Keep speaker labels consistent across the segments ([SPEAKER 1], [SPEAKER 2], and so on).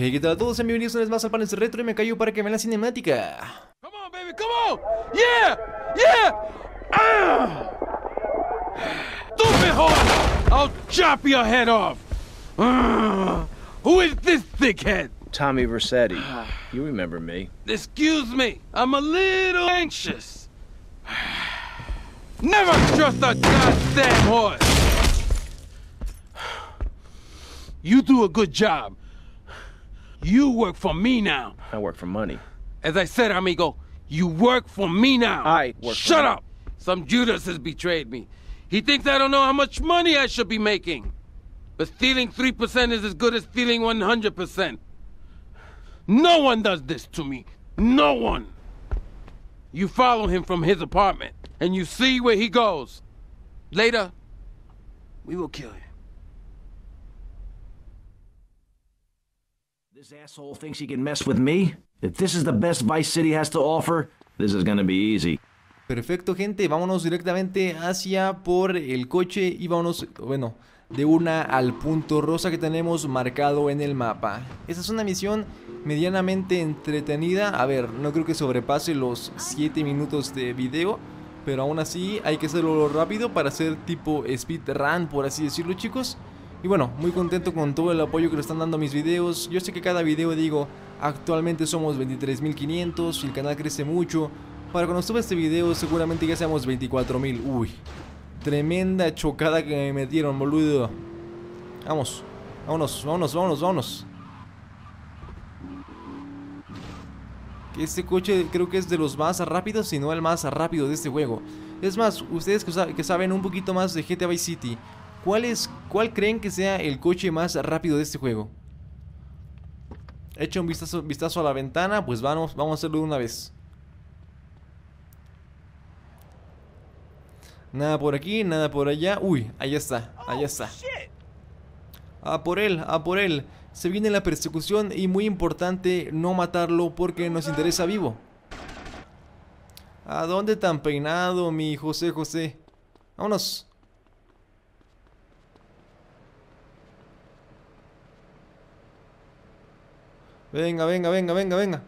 [SPEAKER 1] Hey, ¿qué tal a todos? Bienvenidos una vez más al Panel Retro y me cayó para que vean la cinemática.
[SPEAKER 2] Come on, baby, come on! Yeah! Yeah! Stupid horse! I'll chop your head off! Who is this thickhead?
[SPEAKER 3] Tommy Vercetti. You remember me.
[SPEAKER 2] Excuse me, I'm a little anxious. Never trust a goddamn horse! You do a good job. You work for me now.
[SPEAKER 3] I work for money.
[SPEAKER 2] As I said, amigo, you work for me now.
[SPEAKER 3] I work for
[SPEAKER 2] Shut
[SPEAKER 3] me.
[SPEAKER 2] up! Some Judas has betrayed me. He thinks I don't know how much money I should be making. But stealing 3% is as good as stealing 100%. No one does this to me. No one. You follow him from his apartment, and you see where he goes. Later, we will kill him.
[SPEAKER 4] This asshole thinks he can mess with me? If this is the best Vice City has to offer, this is gonna be easy.
[SPEAKER 1] Perfecto, gente, vámonos directamente hacia por el coche y vámonos, bueno, de una al punto rosa que tenemos marcado en el mapa. Esta es una misión medianamente entretenida. A ver, no creo que sobrepase los 7 minutos de video, pero aún así hay que hacerlo rápido para hacer tipo speedrun, por así decirlo, chicos. Y bueno, muy contento con todo el apoyo que le están dando a mis videos. Yo sé que cada video digo, actualmente somos 23.500 y el canal crece mucho. Para cuando suba este video seguramente ya seamos 24.000. Uy, tremenda chocada que me metieron, boludo. Vamos, vámonos, vámonos, vámonos, vámonos. Este coche creo que es de los más rápidos, si no el más rápido de este juego. Es más, ustedes que saben un poquito más de GTA Vice City, ¿cuál creen que sea el coche más rápido de este juego? Echa un vistazo a la ventana, pues vamos a hacerlo de una vez. Nada por aquí, nada por allá. Uy, ahí está, allá está. A por él, a por él. Se viene la persecución y muy importante no matarlo porque nos interesa vivo. ¿A dónde tan peinado, mi José? Vámonos. Venga, venga, venga, venga, venga.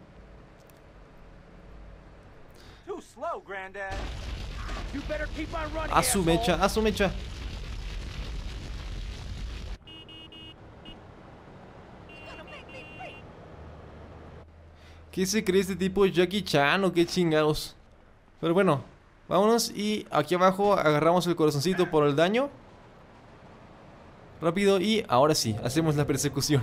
[SPEAKER 5] Too slow, Granddad. You better keep on running,
[SPEAKER 1] A su mecha, a su mecha. ¿Qué se cree este tipo? ¿Jackie Chan o qué chingados? Pero bueno, vámonos y aquí abajo agarramos el corazoncito por el daño. Rápido y ahora sí, hacemos la persecución.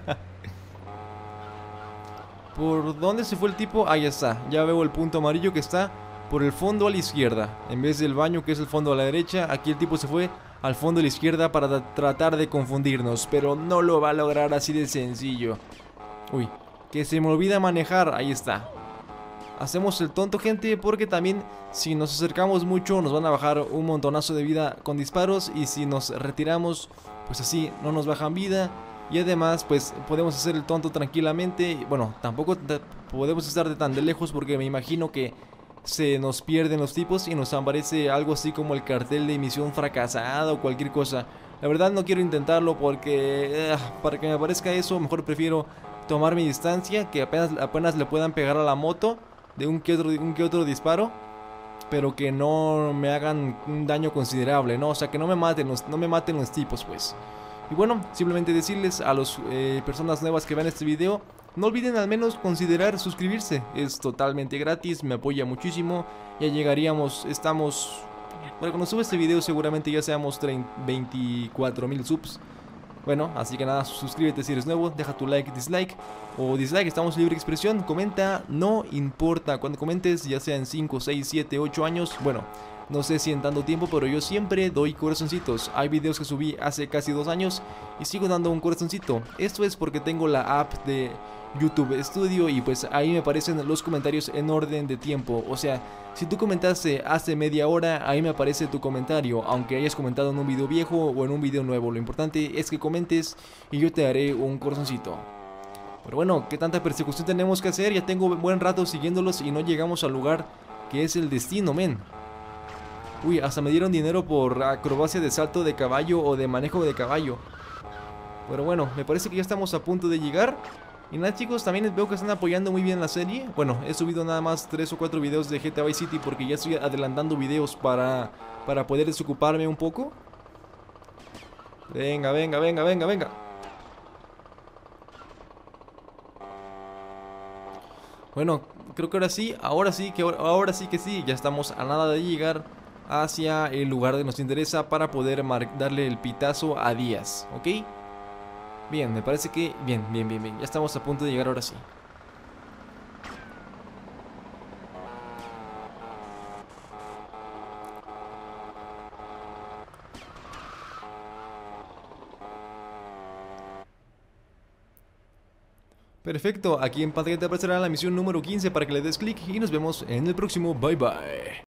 [SPEAKER 1] ¿Por dónde se fue el tipo? Ahí está, ya veo el punto amarillo que está por el fondo a la izquierda. En vez del baño que es el fondo a la derecha, aquí el tipo se fue al fondo a la izquierda para tratar de confundirnos. Pero no lo va a lograr así de sencillo. Uy, que se me olvida manejar, ahí está. Hacemos el tonto, gente, porque también si nos acercamos mucho nos van a bajar un montonazo de vida con disparos. Y si nos retiramos, pues así no nos bajan vida. Y además, pues podemos hacer el tonto tranquilamente. Bueno, tampoco podemos estar de tan de lejos porque me imagino que se nos pierden los tipos y nos aparece algo así como el cartel de misión fracasada o cualquier cosa. La verdad no quiero intentarlo porque para que me aparezca eso mejor prefiero tomar mi distancia, que apenas le puedan pegar a la moto de un que otro disparo, pero que no me hagan un daño considerable, ¿no? O sea, que no me maten los tipos, pues. Y bueno, simplemente decirles a las personas nuevas que vean este video, no olviden al menos considerar suscribirse. Es totalmente gratis, me apoya muchísimo. Ya llegaríamos, bueno, cuando suba este video seguramente ya seamos 24.000 subs. Bueno, así que nada, suscríbete si eres nuevo, deja tu like, dislike o dislike, estamos libre de expresión. Comenta, no importa, cuando comentes ya sean 5, 6, 7, 8 años, bueno, no sé si en tanto tiempo, pero yo siempre doy corazoncitos. Hay videos que subí hace casi 2 años y sigo dando un corazoncito. Esto es porque tengo la app de YouTube Studio y pues ahí me aparecen los comentarios en orden de tiempo. O sea, si tú comentaste hace media hora, ahí me aparece tu comentario, aunque hayas comentado en un video viejo o en un video nuevo. Lo importante es que comentes y yo te haré un corazoncito. Pero bueno, ¿qué tanta persecución tenemos que hacer? Ya tengo buen rato siguiéndolos y no llegamos al lugar que es el destino, men. Uy, hasta me dieron dinero por acrobacia de salto de caballo o de manejo de caballo. Pero bueno, me parece que ya estamos a punto de llegar. Y nada, chicos, también veo que están apoyando muy bien la serie. Bueno, he subido nada más 3 o 4 videos de GTA Vice City porque ya estoy adelantando videos para poder desocuparme un poco. Venga, venga, venga, venga, venga. Bueno, creo que ahora sí que sí, ya estamos a nada de llegar hacia el lugar que nos interesa para poder darle el pitazo a Díaz, ¿ok? Bien, me parece que... Bien, ya estamos a punto de llegar ahora sí. Perfecto, aquí en pantalla te aparecerá la misión número 15 para que le des clic y nos vemos en el próximo. Bye bye.